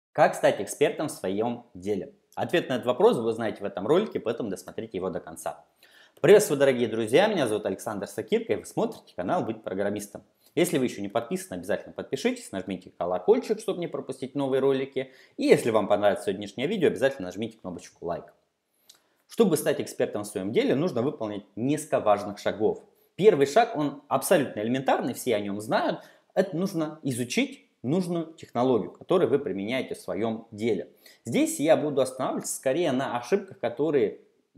Как стать экспертом в своем деле? Ответ на этот вопрос вы узнаете в этом ролике, поэтому досмотрите его до конца. Приветствую, дорогие друзья, меня зовут Александр Сакирко, и вы смотрите канал «Быть программистом». Если вы еще не подписаны, обязательно подпишитесь, нажмите колокольчик, чтобы не пропустить новые ролики. И если вам понравится сегодняшнее видео, обязательно нажмите кнопочку лайк. Чтобы стать экспертом в своем деле, нужно выполнить несколько важных шагов. Первый шаг, он абсолютно элементарный, все о нем знают. Это нужно изучить нужную технологию, которую вы применяете в своем деле. Здесь я буду останавливаться скорее на ошибках, которые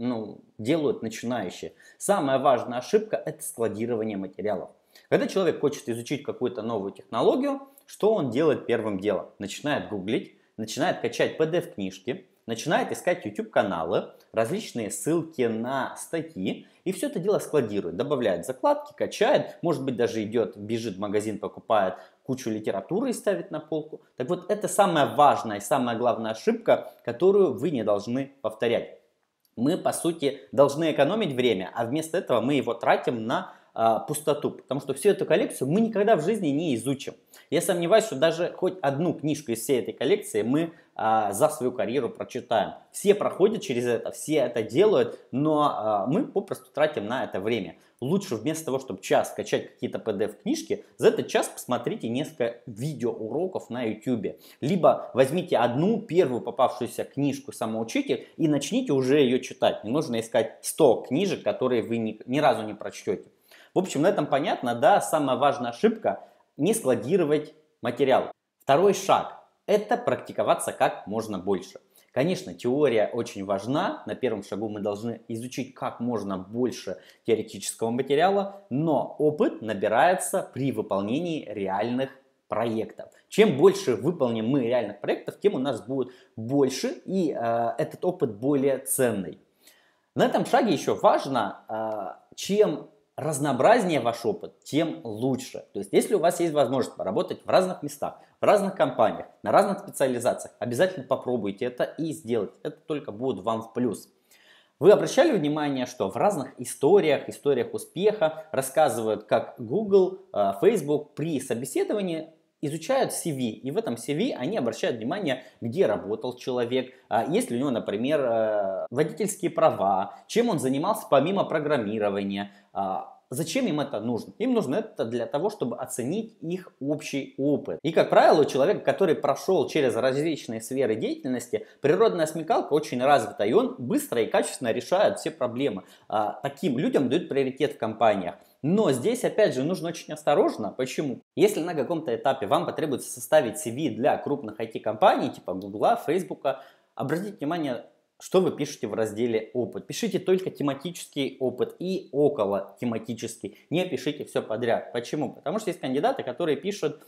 делают начинающие. Самая важная ошибка – это складирование материалов. Когда человек хочет изучить какую-то новую технологию, что он делает первым делом? Начинает гуглить, начинает качать PDF-книжки, начинает искать YouTube-каналы, различные ссылки на статьи, и все это дело складирует, добавляет закладки, качает, может быть даже идет, бежит в магазин, покупает кучу литературы и ставит на полку. Так вот, это самая важная и самая главная ошибка, которую вы не должны повторять. Мы, по сути, должны экономить время, а вместо этого мы его тратим на пустоту, потому что всю эту коллекцию мы никогда в жизни не изучим. Я сомневаюсь, что даже хоть одну книжку из всей этой коллекции мы за свою карьеру прочитаем. Все проходят через это, все это делают, но мы попросту тратим на это время. Лучше вместо того, чтобы час скачать какие-то PDF-книжки, за этот час посмотрите несколько видеоуроков на YouTube. Либо возьмите одну первую попавшуюся книжку «Самоучитель» и начните уже ее читать. Не нужно искать 100 книжек, которые вы ни разу не прочтете. В общем, на этом понятно, да, самая важная ошибка – не складировать материал. Второй шаг – это практиковаться как можно больше. Конечно, теория очень важна, на первом шагу мы должны изучить как можно больше теоретического материала, но опыт набирается при выполнении реальных проектов. Чем больше выполним мы реальных проектов, тем у нас будет больше и этот опыт более ценный. На этом шаге еще важно, чем разнообразнее ваш опыт, тем лучше. То есть, если у вас есть возможность поработать в разных местах, в разных компаниях, на разных специализациях, обязательно попробуйте это и сделайте. Это только будет вам в плюс. Вы обращали внимание, что в разных историях успеха рассказывают, как Google, Facebook при собеседовании изучают CV, и в этом CV они обращают внимание, где работал человек, есть ли у него, например, водительские права, чем он занимался помимо программирования, зачем им это нужно? Им нужно это для того, чтобы оценить их общий опыт. И, как правило, у человека, который прошел через различные сферы деятельности, природная смекалка очень развита, и он быстро и качественно решает все проблемы. Таким людям дают приоритет в компаниях. Но здесь, опять же, нужно очень осторожно. Почему? Если на каком-то этапе вам потребуется составить CV для крупных IT-компаний, типа Google, Facebook, обратите внимание, что вы пишете в разделе «Опыт». Пишите только тематический опыт и около тематический. Не пишите все подряд. Почему? Потому что есть кандидаты, которые пишут,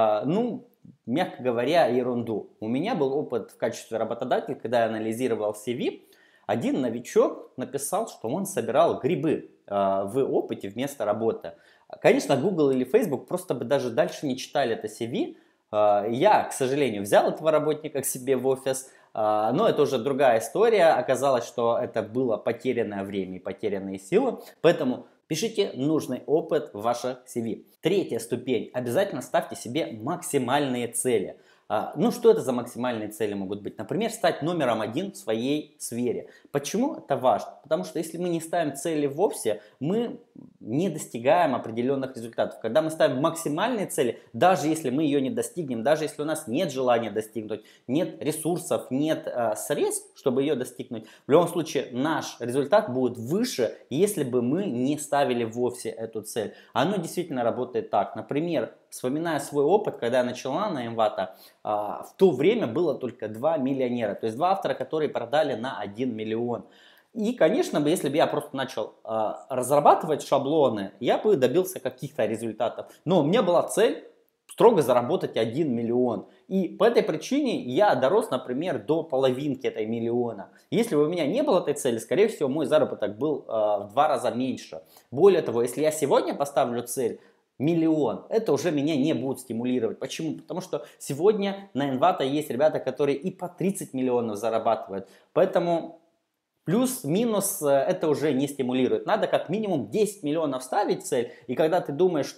мягко говоря, ерунду. У меня был опыт в качестве работодателя, когда я анализировал CV. Один новичок написал, что он собирал грибы в опыте вместо работы. Конечно, Google или Facebook просто бы даже дальше не читали это CV. Я, к сожалению, взял этого работника к себе в офис, но это уже другая история. Оказалось, что это было потерянное время и потерянные силы. Поэтому пишите нужный опыт в ваше CV. Третья ступень. Обязательно ставьте себе максимальные цели. Что это за максимальные цели могут быть? Например, стать номером один в своей сфере. Почему это важно? Потому что если мы не ставим цели вовсе, мы не достигаем определенных результатов. Когда мы ставим максимальные цели, даже если мы ее не достигнем, даже если у нас нет желания достигнуть, нет ресурсов, нет средств, чтобы ее достигнуть, в любом случае наш результат будет выше, если бы мы не ставили вовсе эту цель. Оно действительно работает так. Например, вспоминая свой опыт, когда я начала на Envato, в то время было только 2 миллионера, то есть 2 автора, которые продали на 1 миллион. И, конечно, если бы я просто начал разрабатывать шаблоны, я бы добился каких-то результатов. Но у меня была цель строго заработать 1 миллион. И по этой причине я дорос, например, до половинки этой миллиона. Если бы у меня не было этой цели, скорее всего, мой заработок был в 2 раза меньше. Более того, если я сегодня поставлю цель миллион, это уже меня не будет стимулировать. Почему? Потому что сегодня на Envato есть ребята, которые и по 30 миллионов зарабатывают. Поэтому плюс-минус это уже не стимулирует. Надо как минимум 10 миллионов ставить цель, и когда ты думаешь, что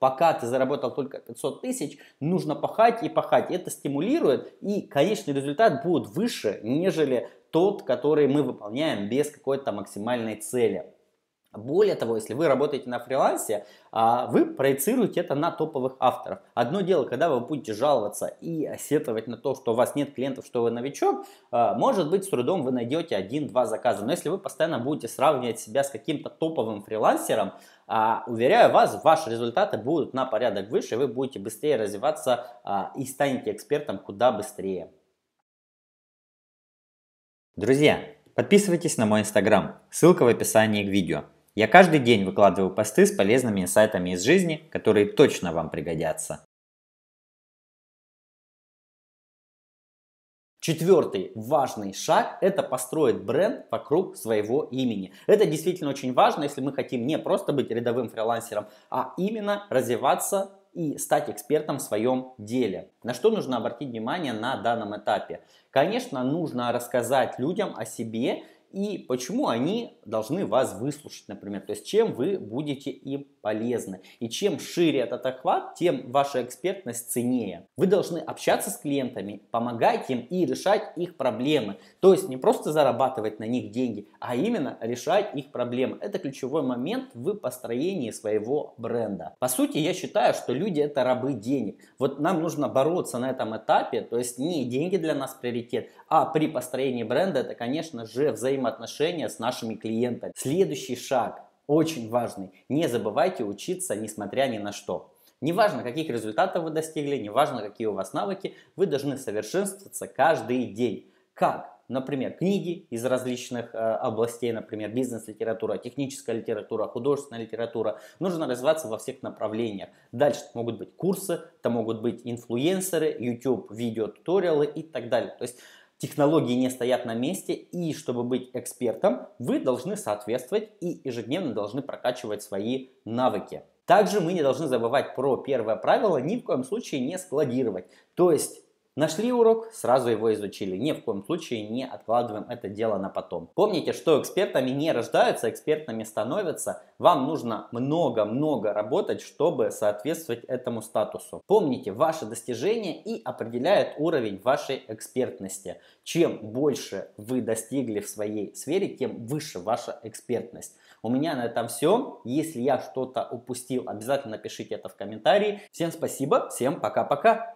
пока ты заработал только 500 тысяч, нужно пахать и пахать. Это стимулирует, и конечный результат будет выше, нежели тот, который мы выполняем без какой-то максимальной цели. Более того, если вы работаете на фрилансе, вы проецируете это на топовых авторов. Одно дело, когда вы будете жаловаться и сетовать на то, что у вас нет клиентов, что вы новичок, может быть, с трудом вы найдете 1-2 заказа. Но если вы постоянно будете сравнивать себя с каким-то топовым фрилансером, уверяю вас, ваши результаты будут на порядок выше, вы будете быстрее развиваться и станете экспертом куда быстрее. Друзья, подписывайтесь на мой инстаграм, ссылка в описании к видео. Я каждый день выкладываю посты с полезными инсайтами из жизни, которые точно вам пригодятся. Четвертый важный шаг – это построить бренд вокруг своего имени. Это действительно очень важно, если мы хотим не просто быть рядовым фрилансером, а именно развиваться и стать экспертом в своем деле. На что нужно обратить внимание на данном этапе? Конечно, нужно рассказать людям о себе и почему они должны вас выслушать, например. То есть, чем вы будете им полезны. И чем шире этот охват, тем ваша экспертность ценнее. Вы должны общаться с клиентами, помогать им и решать их проблемы. То есть, не просто зарабатывать на них деньги, а именно решать их проблемы. Это ключевой момент в построении своего бренда. По сути, я считаю, что люди это рабы денег. Вот нам нужно бороться на этом этапе, то есть не деньги для нас приоритет, а при построении бренда это, конечно же, взаимоотношения с нашими клиентами. Следующий шаг, очень важный, не забывайте учиться, несмотря ни на что. Неважно, каких результатов вы достигли, неважно, какие у вас навыки, вы должны совершенствоваться каждый день. Как? Например, книги из различных областей, например, бизнес-литература, техническая литература, художественная литература. Нужно развиваться во всех направлениях. Дальше это могут быть курсы, это могут быть инфлюенсеры, YouTube, видеотуториалы и так далее. То есть технологии не стоят на месте, и чтобы быть экспертом, вы должны соответствовать и ежедневно должны прокачивать свои навыки. Также мы не должны забывать про первое правило, ни в коем случае не складировать. То есть нашли урок, сразу его изучили. Ни в коем случае не откладываем это дело на потом. Помните, что экспертами не рождаются, экспертами становятся. Вам нужно много-много работать, чтобы соответствовать этому статусу. Помните, ваши достижения и определяют уровень вашей экспертности. Чем больше вы достигли в своей сфере, тем выше ваша экспертность. У меня на этом все. Если я что-то упустил, обязательно пишите это в комментарии. Всем спасибо, всем пока-пока.